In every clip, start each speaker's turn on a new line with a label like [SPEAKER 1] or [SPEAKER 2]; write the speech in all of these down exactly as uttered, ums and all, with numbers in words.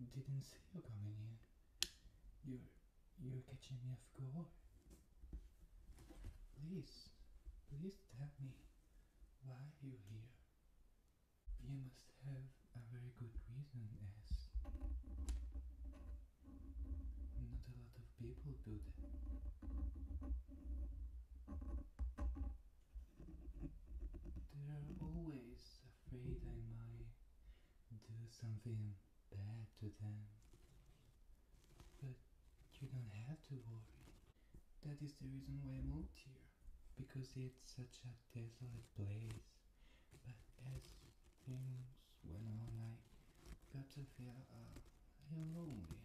[SPEAKER 1] didn't see you coming in. You're, you're catching me off guard. Please, please tell me why you're here. You must have a very good reason, as not a lot of people do that. They're always afraid I might do something bad to them. But you don't have to worry. That is the reason why I moved here. Because it's such a desolate place. But as things went on, I got to feel uh, a little lonely.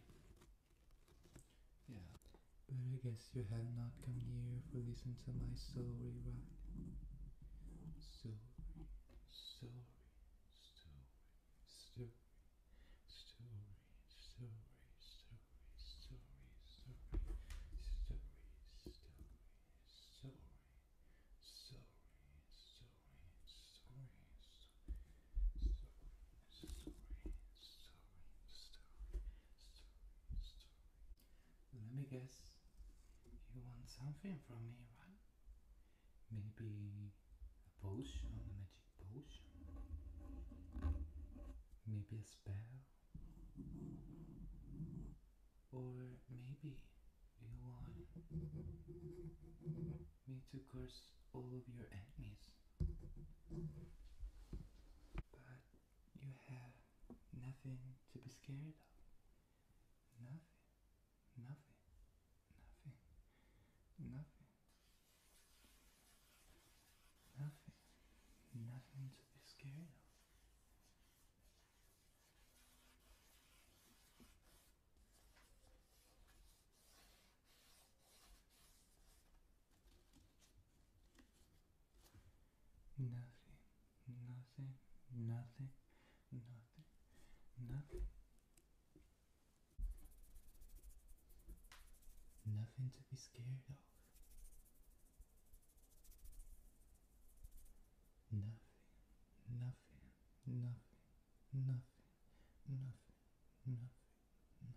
[SPEAKER 1] Yeah. But I guess you have not come here for listen to my story, right? Story, story, story, story, story, story, story, story, story, story, story, story, story, story, story, story, story, story, story, story. Let me guess, you want something from me, right? Maybe a potion, a magic potion? Maybe a spell? Or maybe you want me to curse all of your enemies? But you have nothing to be scared of. Nothing, nothing, nothing, nothing, nothing, nothing to be scared of. Nothing, nothing, nothing, nothing, nothing. Nothing to be scared of. Nothing, nothing, nothing, nothing, nothing, nothing, nothing.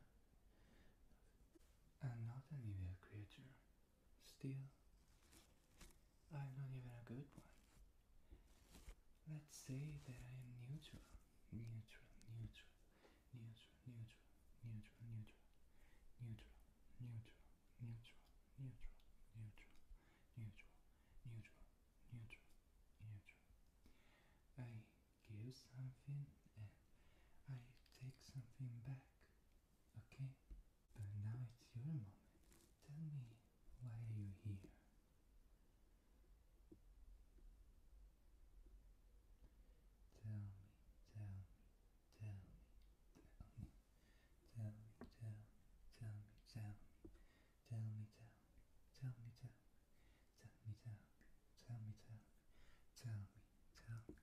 [SPEAKER 1] I'm not an evil creature. Still, I'm not even a good one. Let's say that I am neutral. Neutral, neutral, neutral, neutral, neutral, neutral, neutral, neutral, neutral, neutral, neutral, neutral, neutral, neutral, neutral. I give something and I take something back, okay? But now it's your moment. Tell me, why are you here? Tell me, tell me, tell me, tell me, tell me, tell me, tell me, tell me, tell me, tell me, tell me, tell me, tell me, tell me, tell me, tell me.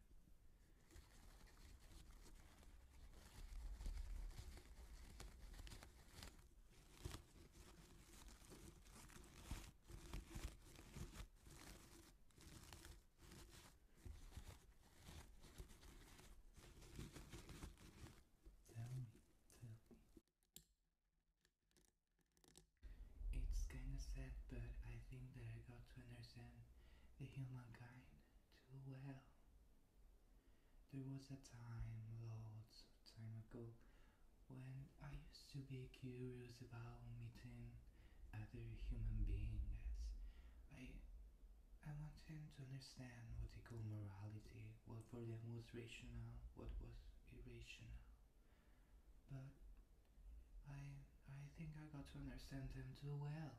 [SPEAKER 1] Tell me, tell me. It's kinda sad, but I think that I got to understand the humankind too well. There was a time, lots of time ago, when I used to be curious about meeting other human beings. I I wanted to understand what they call morality, what for them was rational, what was irrational. But I I think I got to understand them too well.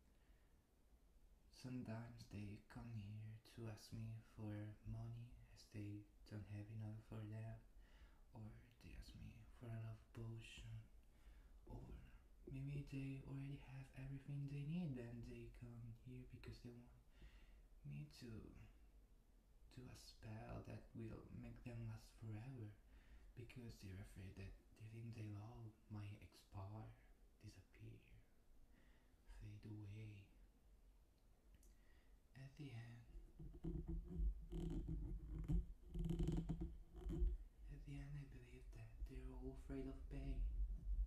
[SPEAKER 1] Sometimes they come here to ask me for money as they don't have enough for them, or they ask me for a love potion, or maybe they already have everything they need and they come here because they want me to do a spell that will make them last forever, because they're afraid that the thing they love might expire, disappear, fade away. At the end, at the end I believe that they're all afraid of pain.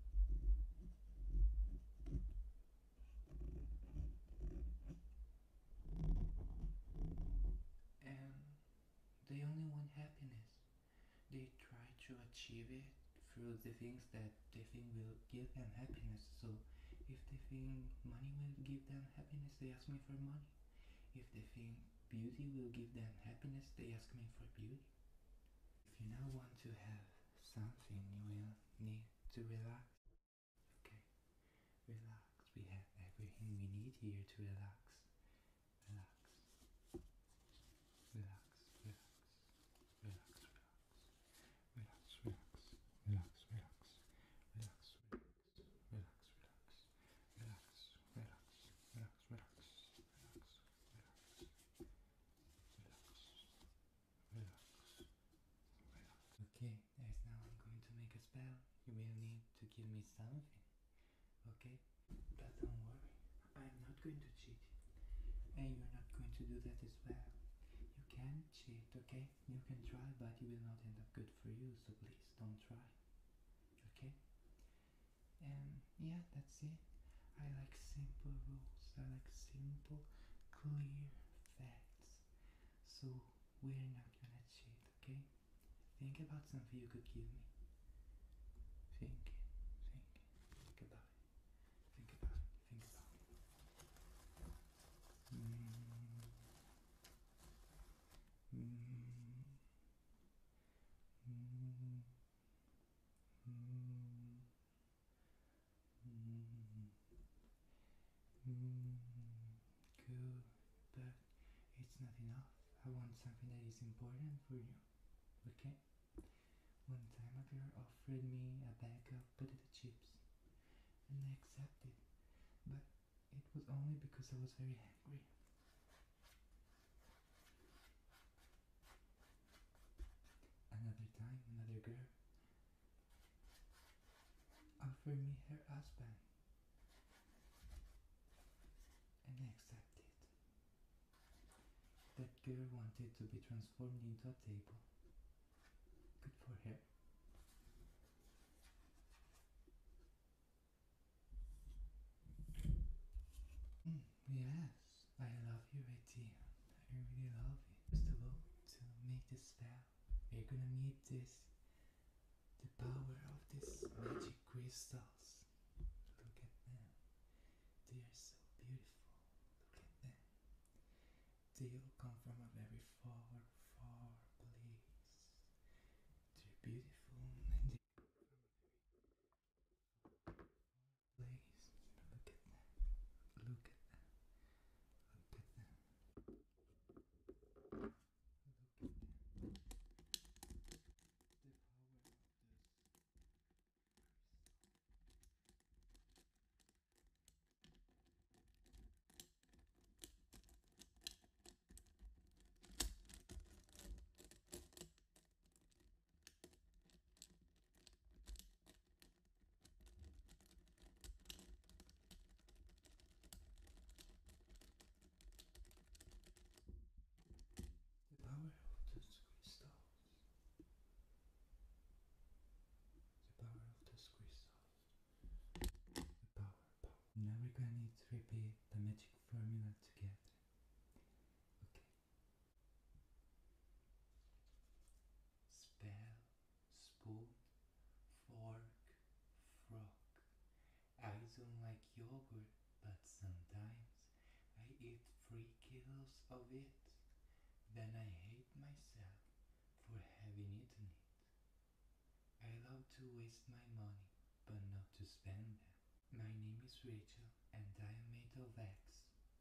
[SPEAKER 1] to achieve it through the things that they think will give them happiness. So if they think money will give them happiness, they ask me for money. If they think beauty will give them happiness, they ask me for beauty. If you now want to have something, you will need to relax. Okay, relax. We have everything we need here to relax. Relax. Relax. Relax. Relax. Relax. Relax. Relax. Relax. Relax. Relax. Relax. Relax. Relax. Relax. Relax. Okay, as now I'm going to make a spell. You will need to give me something. Okay? But don't worry, I'm not going to cheat you. And you're not going to do that as well. You can cheat, okay? You can try, but it will not end up good for you, so please don't try. Okay? And yeah, that's it. I like simple rules. I like simple, clear facts. So we're not gonna cheat, okay? Think about something you could give me. Think, think, think about it. Think about it. Think about it. Mm. Mm. Mm. Mm. Mm. Mm. Good, but it's not enough. I want something that is important for you. Okay? One time a girl offered me a bag of potato chips, and I accepted, but it was only because I was very hungry. Another time, another girl offered me her husband, and I accepted. That girl wanted to be transformed into a table. Good for her. Mm, yes, I love your idea. I really love it. First of all, to make this spell, we're gonna need this, the power of these magic crystals. Look at them. They are so beautiful. Look at them. They all come from a very far, far place. They're beautiful and they come from a very far place. Look at them. Look at them. Look at them. Look at them. The power of this The power of those crystals. The power of those crystals. The power, power. Now we're gonna need to repeat the magic formula together. Okay. Spell, spoon, fork, frog. I don't like yogurt, but sometimes I eat three kilos of it. Then I hate myself for having eaten it. I love to waste my money, but not to spend them. My name is Rachel, and I am made of eggs.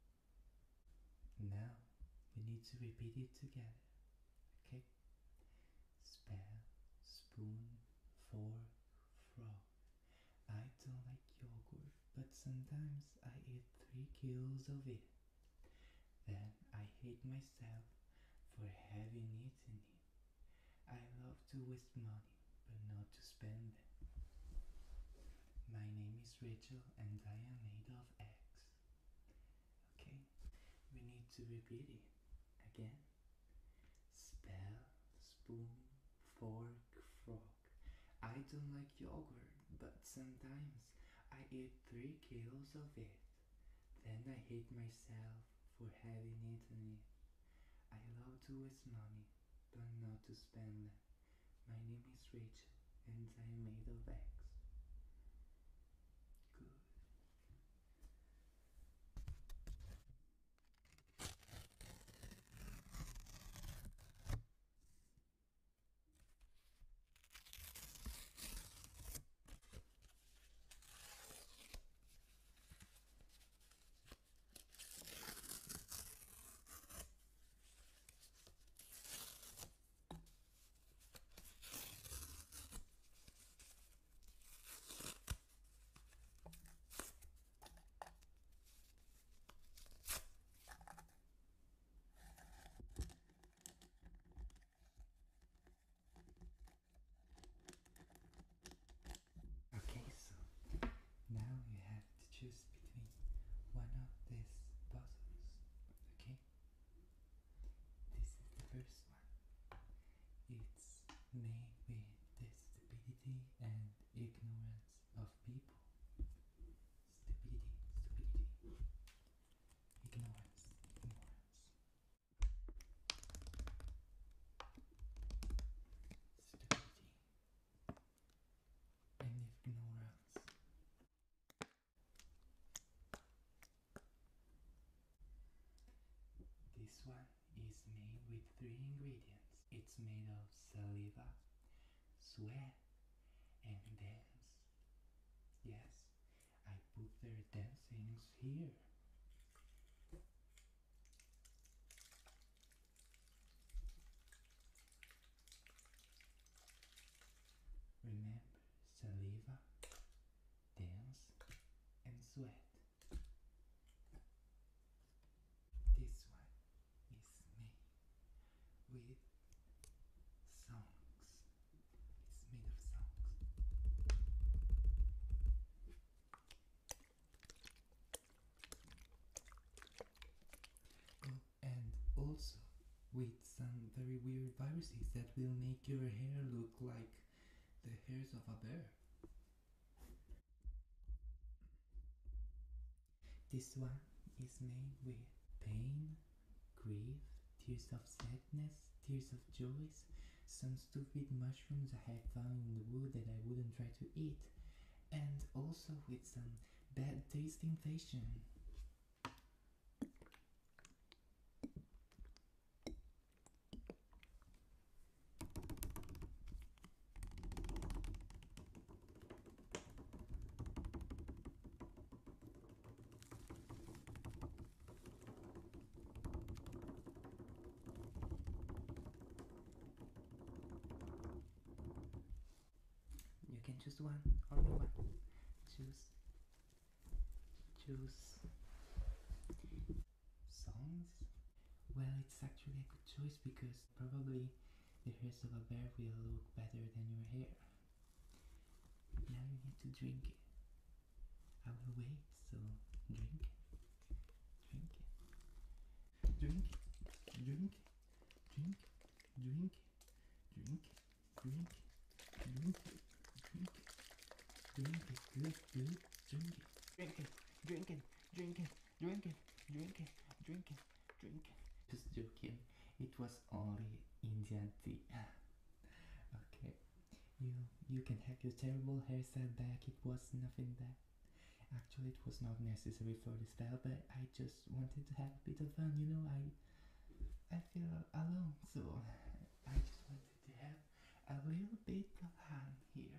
[SPEAKER 1] Now, we need to repeat it together, okay? Spell, spoon, fork, frog. I don't like yogurt, but sometimes I eat three kilos of it. Then I hate myself for having eaten it. I love to waste money, but not to spend them. My name is Rachel, and I am made of eggs. Okay, we need to repeat it again. Spell, spoon, fork, frog. I don't like yogurt, but sometimes I eat three kilos of it. Then I hate myself for having eaten it. I love to waste money, but not to spend them. My name is Rachel, and I am made of X. Good. Okay, so now you have to choose between one of these puzzles. Okay? This is the first one. It's made with the stupidity and ignorance of people. Stupidity, stupidity. Ignorance, ignorance. Stupidity and ignorance. This one is made with three ingredients. It's made of saliva, sweat, and dance. Yes, I put their dancings here. Remember, saliva, dance, and sweat. This one is made with songs. It's made of songs. Oh, and also with some very weird viruses that will make your hair look like the hairs of a bear. This one is made with pain, grief, tears of sadness, tears of joy, some stupid mushrooms I had found in the wood that I wouldn't try to eat, and also with some bad tasting fashion. You can choose one, only one. Choose. Choose. Songs? Well, it's actually a good choice because probably the hairs of a bear will look better than your hair. Now you need to drink it. I will wait, so drink it. Drink it. Drink it. Drink it. Drink it. Drink it. Drink it. Drink it. Drink it. Drink it. Drink it. Good, good. Drink it. Drink it. Drink it. Drink it. Drink it. Drink it. Drink it. Drink it. Just joking. It was only Indian tea. Okay. You you can have your terrible hairstyle back. It was nothing bad. Actually, it was not necessary for the spell, but I just wanted to have a bit of fun. You know, I I feel alone, so I just wanted to have a little bit of fun here.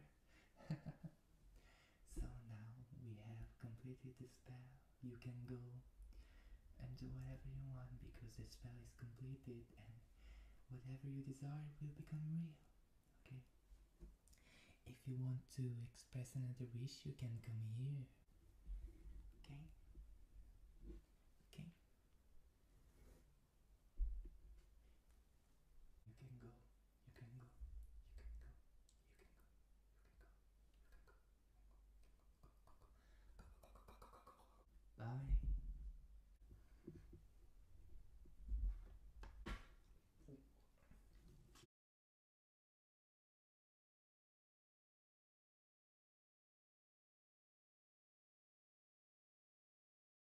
[SPEAKER 1] So now we have completed the spell. You can go and do whatever you want because the spell is completed and whatever you desire will become real. Okay? If you want to express another wish, you can come here. Okay?